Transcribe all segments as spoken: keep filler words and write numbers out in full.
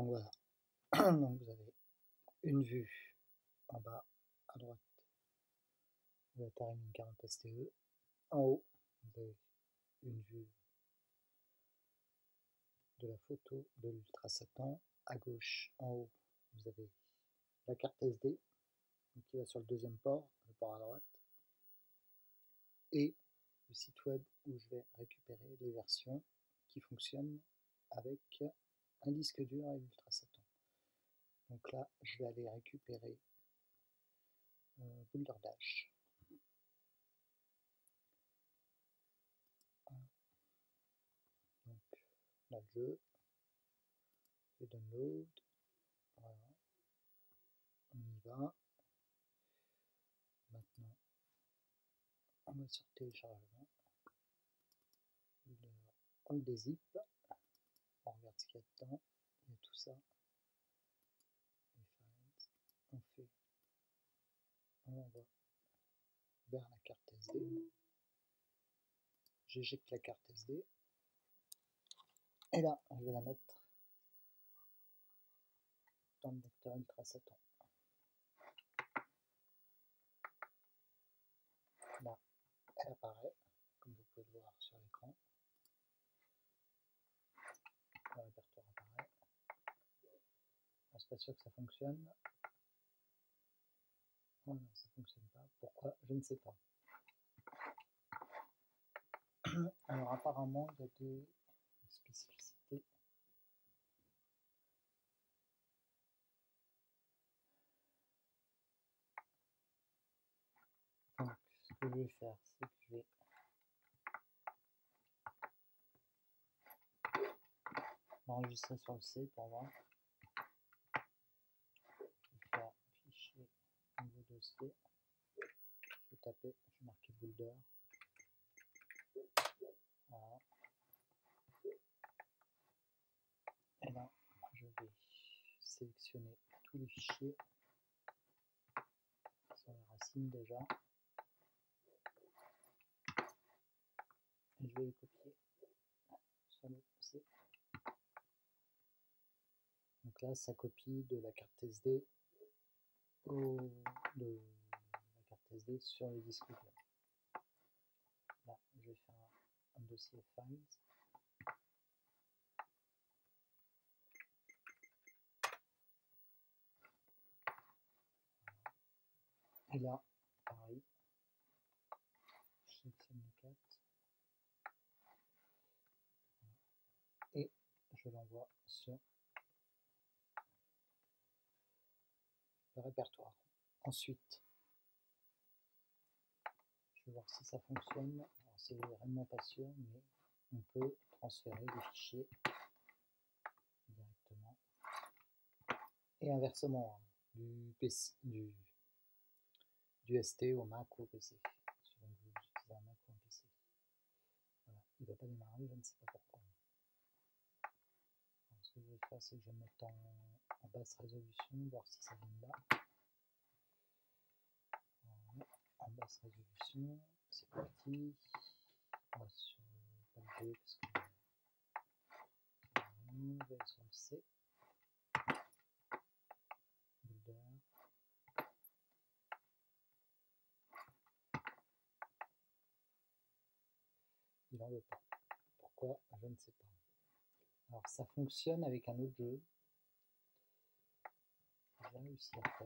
Donc voilà, donc vous avez une vue en bas à droite de la Tarimine quarante S T E. En haut, vous avez une vue de la photo de l'Ultra sept ans. À gauche, en haut, vous avez la carte S D qui va sur le deuxième port, le port à droite, et le site web où je vais récupérer les versions qui fonctionnent avec un disque dur et l'Ultra sept ans. Donc là, je vais aller récupérer euh, Boulder Dash. Voilà. Donc là, le jeu, je download, voilà, on y va. Maintenant, on va sur téléchargement. On le dézip, on regarde ce qu'il y a dedans, il y a tout ça. Les files, on fait, on l'envoie vers la carte S D. J'éjecte la carte S D. Et là, je vais la mettre dans le lecteur Ultra sept ans. Là, elle apparaît, comme vous pouvez le voir sur l'écran. Le répertoire apparaît. Je suis pas sûr que ça fonctionne. Oh non, ça fonctionne pas. Pourquoi? Je ne sais pas. Alors apparemment, il y a des spécificités. Donc, ce que je vais faire, c'est que je vais enregistrer sur le C pour voir. Je vais faire fichier, nouveau dossier. Je vais taper, je vais marquer Boulder. Voilà. Et là, je vais sélectionner tous les fichiers qui sont les racines déjà. Et je vais les copier sur le C. Donc là, ça copie de la carte S D au, de la carte S D sur le disque dur. Là, je vais faire un, un dossier files. Et là, pareil, je sélectionne les quatre et je l'envoie sur le répertoire. Ensuite, je vais voir si ça fonctionne. Alors, c'est vraiment pas sûr, mais on peut transférer des fichiers directement. Et inversement, hein, du, P C, du, du S T au Mac ou au P C. Suivant que vous utilisez un Mac ou un P C. Voilà, il ne va pas démarrer, je ne sais pas pourquoi. Alors, ce que je vais faire, c'est que je vais mettre en, en basse résolution, voir si ça vient de là. Voilà, en basse résolution, c'est parti. On va sur pas le G parce que on va aller sur le C. Boulder. Il n'en veut pas. Pourquoi? Je ne sais pas. Alors ça fonctionne avec un autre jeu. J'ai réussi à faire.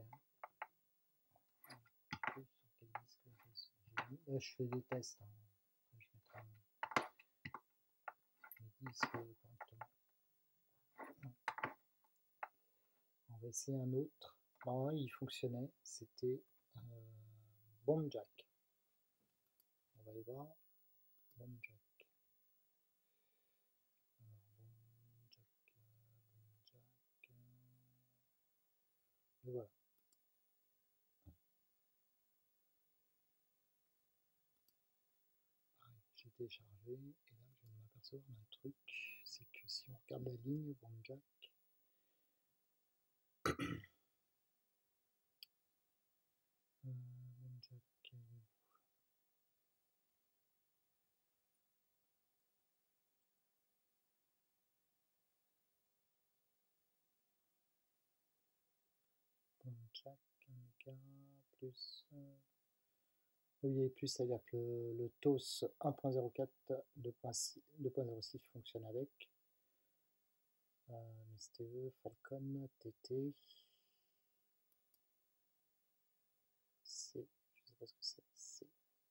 Sur quel disque j'ai mis. Là, je fais des tests. Hein. Après, je mettrai mes disques correctement. Non. On va essayer un autre. Normalement, il fonctionnait. C'était euh, Bomb Jack. On va aller voir. Bomb Jack. Alors, Bomb Jack. Bomb Jack. Et voilà. J'ai téléchargé et là je viens de m'apercevoir d'un truc, c'est que si on regarde la ligne Bomb Jack, euh, Bomb Jack, elle est où? jack, un méga, plus... Euh, oui, plus, c'est-à-dire que le, le T O S un point zéro quatre, deux point zéro six fonctionne avec. Euh, M S T E, Falcon, T T, C, je sais pas ce que c'est, C.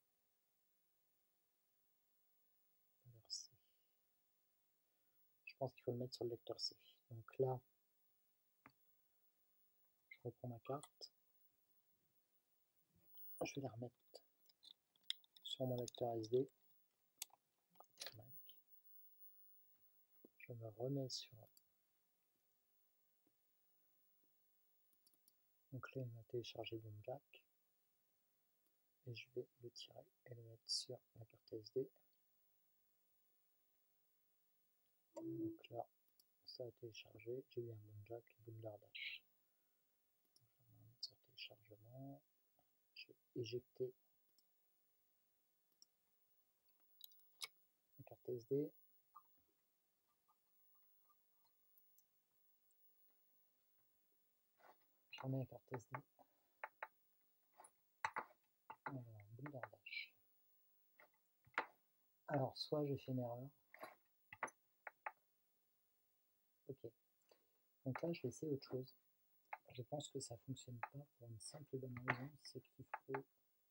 Alors C. Je pense qu'il faut le mettre sur le lecteur C. Donc là, je reprends ma carte. Je vais la remettre sur mon lecteur S D. Je me remets sur... Donc là, il m'a téléchargé Boom Jack. Et je vais le tirer et le mettre sur la carte S D. Donc là, ça a téléchargé. J'ai eu un Boom Jack et Boom Dardache. Donc je vais me remettre sur téléchargement. Je vais éjecter la carte S D. Je remets la carte S D. Alors, Boom Dardache. Alors, soit j'ai fait une erreur. Ok. Donc là, je vais essayer autre chose. Je pense que ça fonctionne pas pour une simple et bonne raison, c'est qu'il faut que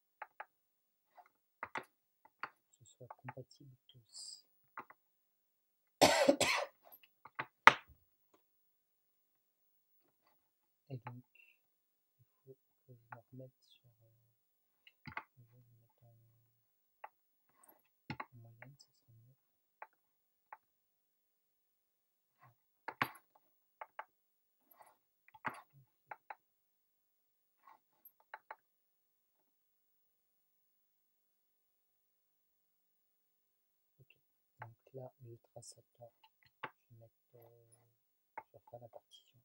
ce soit compatible tous. Et donc, il faut que je me remette sur... Euh, je vais me mettre en, en moyenne, ça sera mieux. Ok, donc là, l'ultra Satan, je vais mettre... Euh, je vais refaire la partition.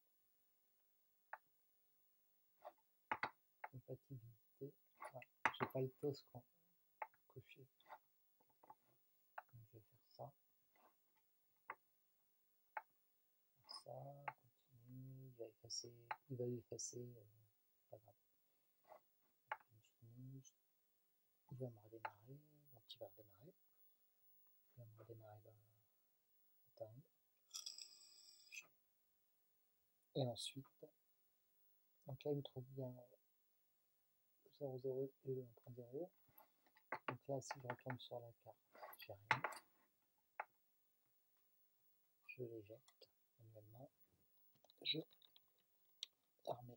Compatibilité. Ouais, j'ai pas le T O S coché. Donc je vais faire ça. Faire ça, continuer, il va effacer, il va effacer, euh, pas grave. Finish. Il va me redémarrer, donc il va redémarrer. Il va me redémarrer la, la taille. Et ensuite, donc là il me trouve bien zéro zéro et le un point zéro. Donc là, si je retourne sur la carte, j'ai rien. Je l'éjecte manuellement. Je la remets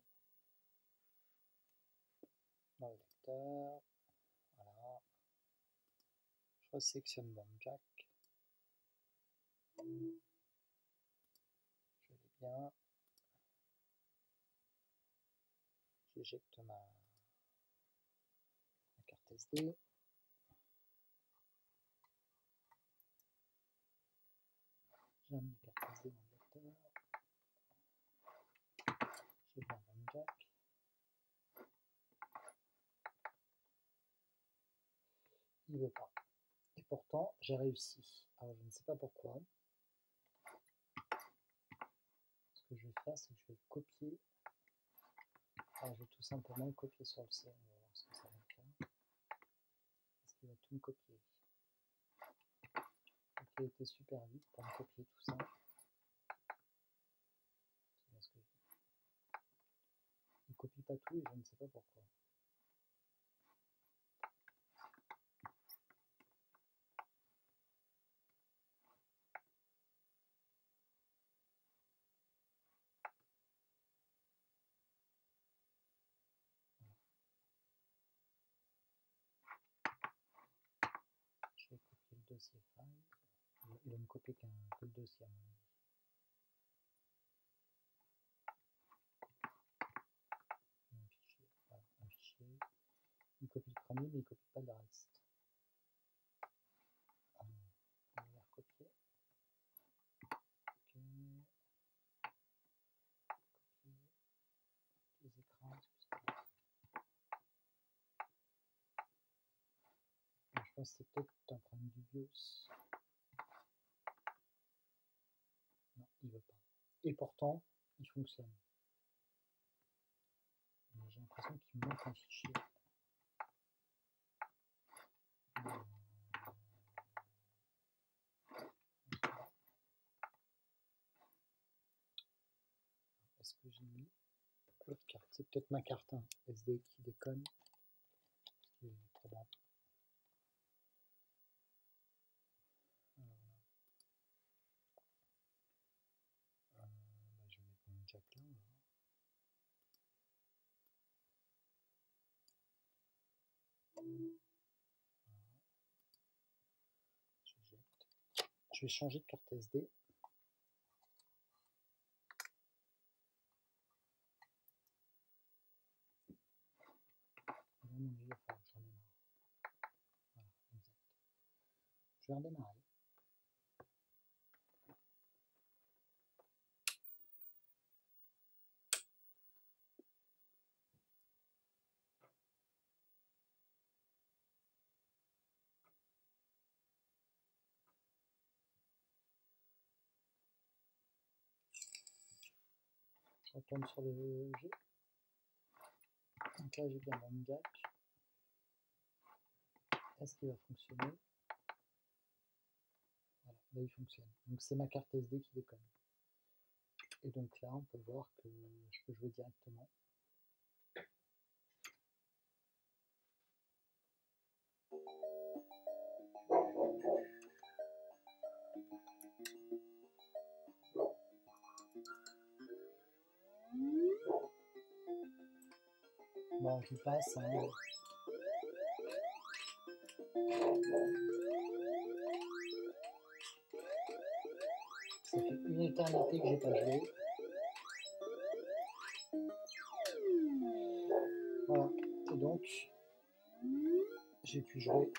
dans le lecteur. Voilà. Je resélectionne mon jack. Je l'ai bien. J'éjecte ma, ma carte S D. J'ai mis la carte S D dans le lecteur. J'ai bien mon jack. Il ne veut pas. Et pourtant, j'ai réussi. Alors, je ne sais pas pourquoi. Ce que je vais faire, c'est que je vais le copier. Alors, je vais tout simplement le copier sur le C. On va voir ce que ça va faire. Est-ce qu'il va tout me copier? Donc, il a été super vite pour me copier tout ça. C'est bien ce que je dis. Il ne copie pas tout et je ne sais pas pourquoi. Je vais copier le dossier file. Il va me copier qu'un que le dossier à mon avis. Un fichier. Voilà, un fichier. Il copie le premier, mais il ne copie pas le reste. Alors, on va les recopier. Ok. Copier les écrans. Alors, je pense que c'est peut-être un problème du BIOS. Non, il ne veut pas. Et pourtant, il fonctionne. l'impression qu'il me manque un fichier. Est-ce que j'ai mis l'autre carte? C'est peut-être ma carte hein, S D qui déconne. C'est probable. Voilà. Euh, bah, je vais mettre mon jack là. Voilà. Je jette. Je vais changer de carte S D. Là, mon avis, il va falloir que je redémarre. Voilà, exact. Je vais redémarrer. Je retourne sur le jeu. Donc là, j'ai bien mon jack. Est-ce qu'il va fonctionner? Voilà, là il fonctionne. Donc c'est ma carte S D qui déconne. Et donc là, on peut voir que je peux jouer directement. Bon, je passe. Hein. Ça fait une éternité que j'ai pas joué. Voilà. Et donc, j'ai pu jouer.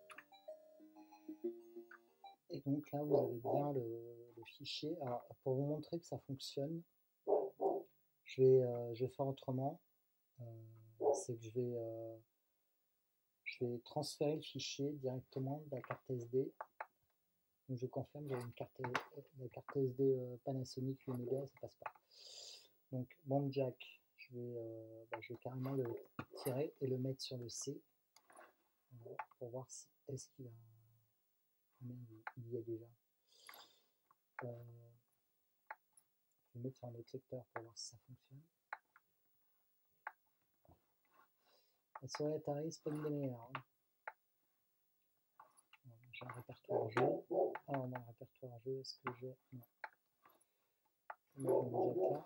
Et donc là, vous avez bien le, le fichier. Alors, pour vous montrer que ça fonctionne, je vais, euh, je vais faire autrement. Euh, c'est que je vais, euh, je vais transférer le fichier directement de la carte S D. Donc je confirme, j'avais une carte, la carte S D euh, Panasonic huit mégas, ça passe pas. Donc bon jack, je vais, euh, bah, je vais carrément le tirer et le mettre sur le C voilà, pour voir si est-ce qu'il a combien il y a déjà. Euh, je vais mettre sur un autre secteur pour voir si ça fonctionne. La souris Atari, c'est pas une des meilleures. Hein. J'ai un répertoire jeu. Alors dans le répertoire jeu, est-ce que j'ai. Non. Je vais mettre mon jack là.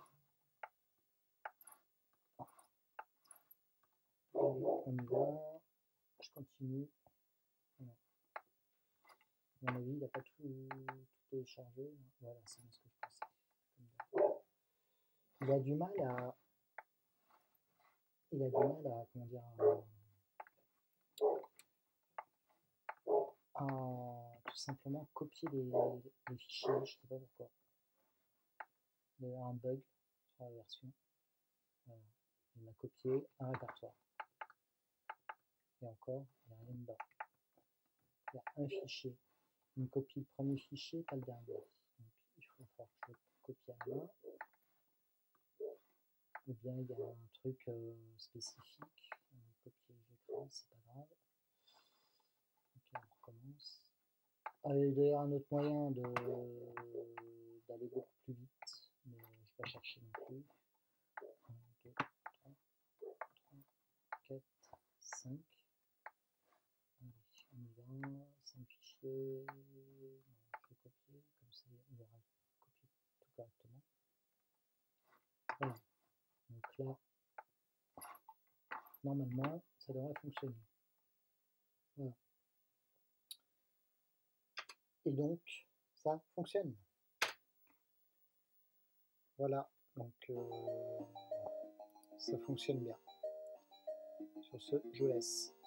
Allez, on y va. Je continue. Voilà. À mon avis, il n'a pas tout, tout téléchargé. Voilà, c'est bien ce que je pensais. Il a du mal à. Il a du mal à. Comment dire. À, à tout simplement copier les, les fichiers. Je ne sais pas pourquoi. Il y a un bug sur la version. Voilà. Il m'a copié un répertoire. Et encore, il n'y a rien dedans. Il y a un fichier. Il me copie le premier fichier, pas le dernier. Donc il faut faire que je copie à main. Ou bien il y a un truc euh, spécifique. On va copier l'écran, c'est pas grave. Ok, on recommence. Ah, il y a un autre moyen d'aller beaucoup plus vite, mais je ne vais pas chercher non plus. un, deux, trois, trois, quatre, cinq. Allez, on y va. cinq fichiers. Non, je vais copier, comme ça il aura copié tout correctement. Voilà. Donc là, normalement, ça devrait fonctionner. Voilà. Et donc, ça fonctionne. Voilà, donc euh, ça fonctionne bien. Sur ce, je vous laisse.